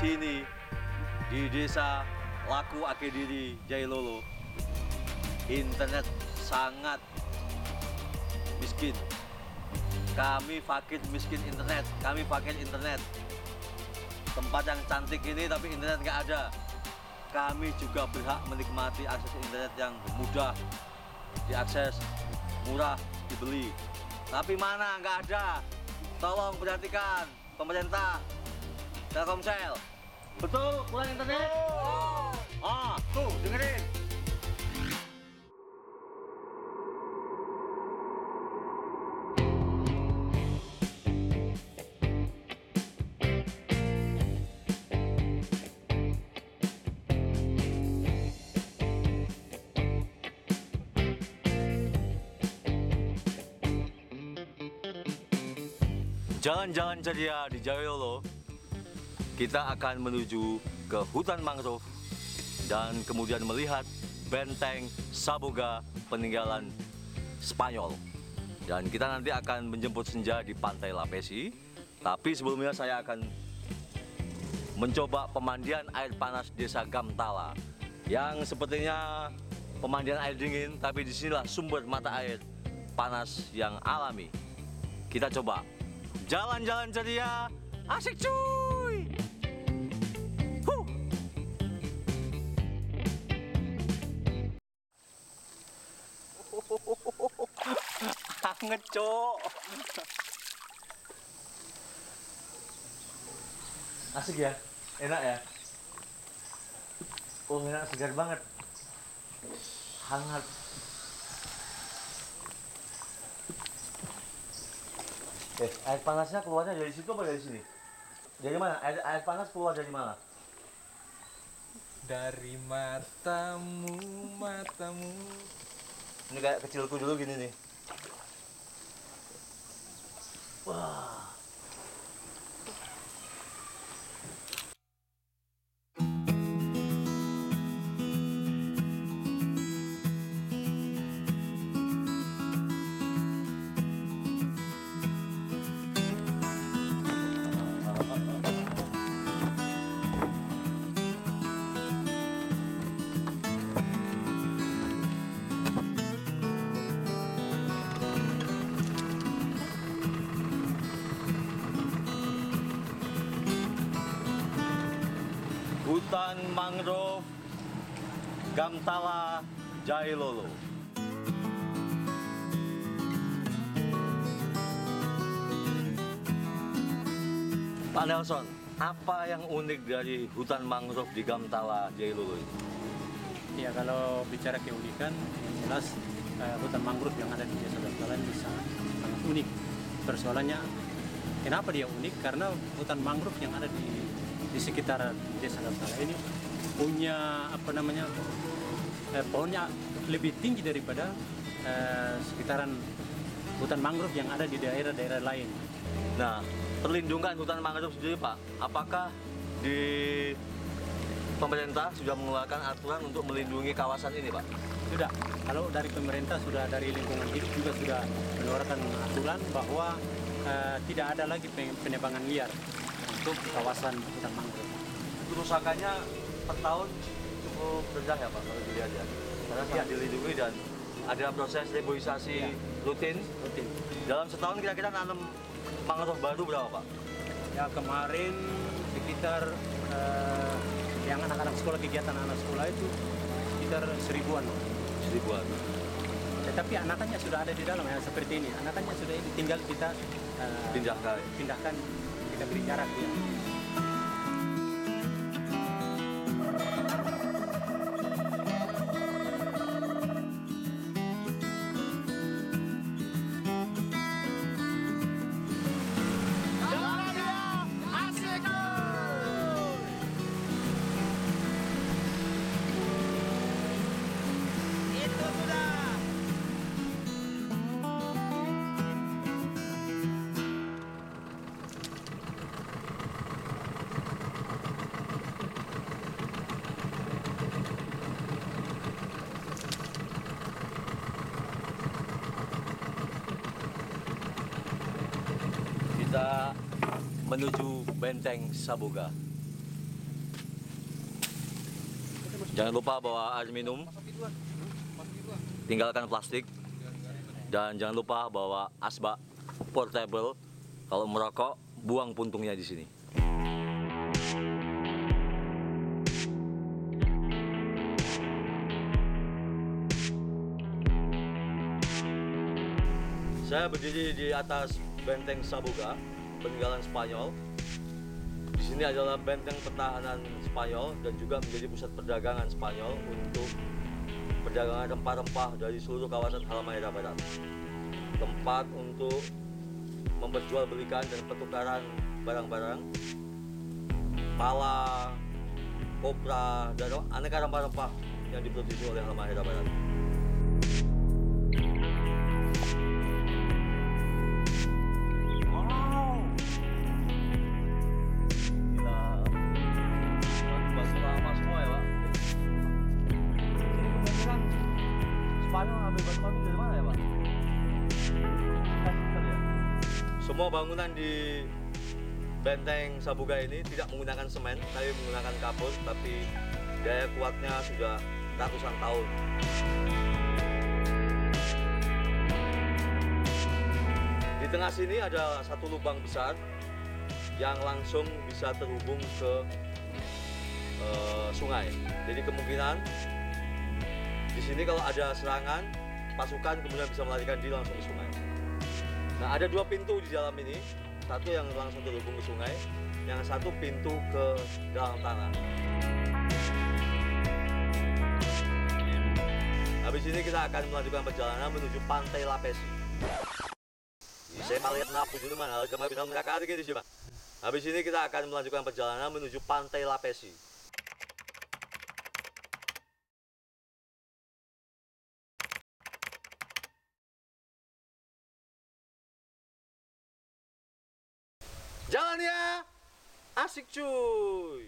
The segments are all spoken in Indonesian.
sini di desa Laku Akediri Jailolo, internet sangat miskin. Kami fakir miskin internet, kami fakir internet. Tempat yang cantik ini tapi internet nggak ada. Kami juga berhak menikmati akses internet yang mudah diakses, murah dibeli. Tapi mana nggak ada. Tolong perhatikan pemerintah, Telkomsel. Betul kurang internet? Ah, tuh dengerin. Jalan-jalan ceria di Jailolo, kita akan menuju ke hutan mangrove dan kemudian melihat benteng Saboga peninggalan Spanyol. Dan kita nanti akan menjemput senja di Pantai Lapesi. Tapi sebelumnya saya akan mencoba pemandian air panas Desa Gamtala yang sepertinya pemandian air dingin, tapi disinilah sumber mata air panas yang alami. Kita coba. Jalan-jalan ceria, asik cuy! Anget cok! Asik ya? Enak ya? Oh enak, segar banget. Hangat. Air panasnya keluarnya dari situ apa dari sini? Dari mana? Air panas keluar dari mana? Dari matamu, matamu. Ini kayak kecilku dulu gini nih. Wah. Hutan mangrove Gamtala Jailolo. Pak Nelson, apa yang unik dari hutan mangrove di Gamtala Jailolo ini? Ya, kalau bicara keunikan, jelas hutan mangrove yang ada di Desa Gamtala ini sangat unik. Persoalannya, kenapa dia unik? Karena hutan mangrove yang ada di sekitar Desa Gamtala ini punya pohonnya lebih tinggi daripada sekitaran hutan mangrove yang ada di daerah-daerah lain. Nah, perlindungan hutan mangrove sendiri Pak, apakah di pemerintah sudah mengeluarkan aturan untuk melindungi kawasan ini Pak? Sudah, kalau dari pemerintah sudah, dari lingkungan hidup juga sudah mengeluarkan aturan bahwa tidak ada lagi penebangan liar untuk kawasan hutan mangrove. Kerusakannya per tahun cukup rendah ya Pak kalau dilihat ya, karena tidak dilindungi dan ada proses reboisasi rutin. Dalam setahun kira-kira nanam mangrove baru berapa Pak? Ya kemarin sekitar yang anak-anak sekolah, kegiatan anak sekolah itu sekitar 1000-an. Tetapi anakannya sudah ada di dalam ya, seperti ini. Anakannya sudah ini, tinggal kita pindahkan, kita beri jarak ya. Kita menuju Benteng Saboga. Jangan lupa bawa air minum, tinggalkan plastik, dan jangan lupa bawa asbak portable. Kalau merokok, buang puntungnya di sini. Saya berdiri di atas benteng Sabuga, peninggalan Spanyol. Di sini adalah benteng pertahanan Spanyol dan juga menjadi pusat perdagangan Spanyol untuk perdagangan rempah-rempah dari seluruh kawasan Halmahera Barat. Tempat untuk memperjualbelikan dan pertukaran barang-barang, pala, kopra, dan aneka rempah-rempah yang diproduksi oleh Halmahera Barat. Semua bangunan di benteng Sabuga ini tidak menggunakan semen, tapi menggunakan kapur, tapi daya kuatnya sudah ratusan tahun. Di tengah sini ada satu lubang besar yang langsung bisa terhubung ke sungai. Jadi kemungkinan di sini kalau ada serangan, pasukan kemudian bisa melarikan diri langsung ke sungai. Nah, ada dua pintu di dalam ini, satu yang langsung terhubung ke sungai, yang satu pintu ke dalam tanah. Habis ini kita akan melanjutkan perjalanan menuju Pantai Lapesi. Saya melihat napu di mana, kemarin bisa mereka di sini. Habis ini kita akan melanjutkan perjalanan menuju Pantai Lapesi. Jalan ya, asik cuy.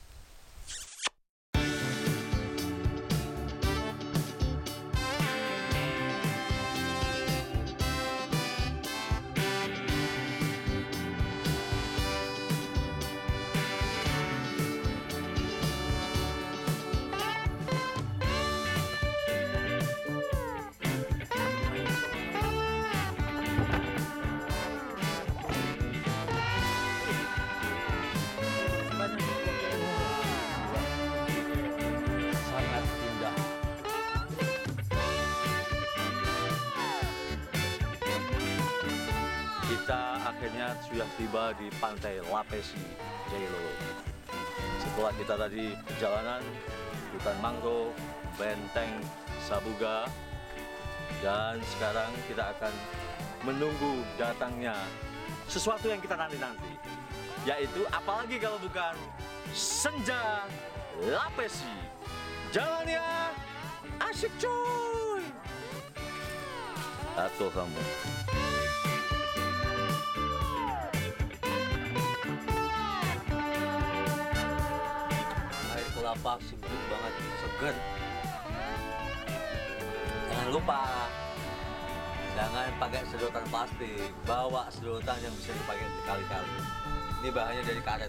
Kita akhirnya sudah tiba di Pantai Lapesi, Jailolo. Setelah kita tadi perjalanan, hutan mangrove, benteng Sabuga, dan sekarang kita akan menunggu datangnya sesuatu yang kita nanti-nanti, yaitu apalagi kalau bukan senja Lapesi. Jalan ya, asik cuy. Atau kamu. Kelapa seger banget, seger. Jangan lupa, jangan pakai sedotan plastik, bawa sedotan yang bisa dipakai berkali-kali. Ini bahannya dari karet.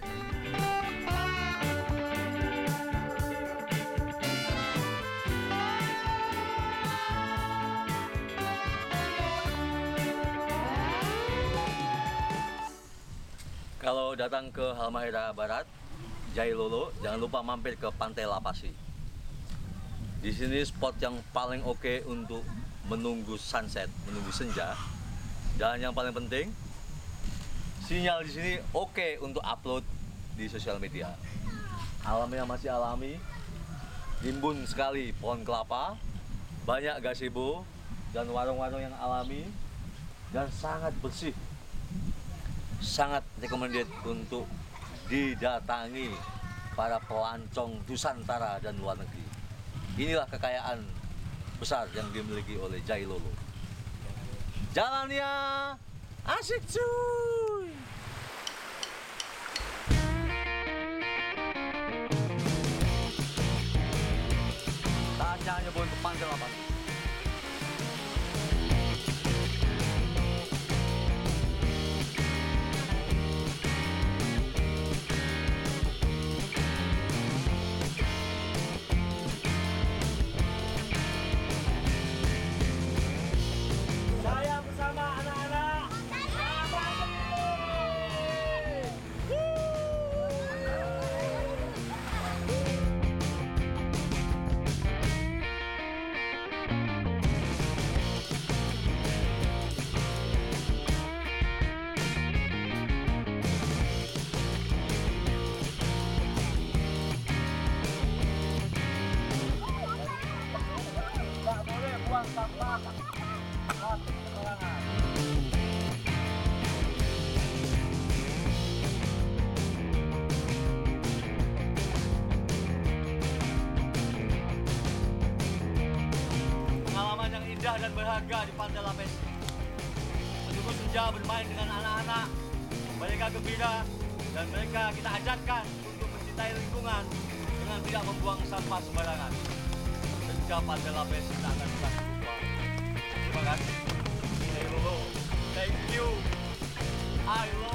Kalau datang ke Halmahera Barat, Jailolo, jangan lupa mampir ke Pantai Lapasi. Di sini spot yang paling oke untuk menunggu sunset, menunggu senja. Dan yang paling penting, sinyal di sini oke untuk upload di sosial media. Alamnya masih alami, rimbun sekali pohon kelapa, banyak gazebo dan warung-warung yang alami, dan sangat bersih. Sangat recommended untuk didatangi para pelancong Nusantara dan luar negeri. Inilah kekayaan besar yang dimiliki oleh Jailolo. Jalannya asik cuy. Saatnya hanya buat ke Pantai Lapasi. sampah plastik sembarangan. Pengalaman yang indah dan berharga di Pantai Lapes. Menunggu senja bermain dengan anak-anak. Mereka gembira dan mereka kita ajarkan untuk mencintai lingkungan dengan tidak membuang sampah sembarangan. Senja Pantai Lapes kita akan terus berubah. Terima kasih. Hello. Thank you. I love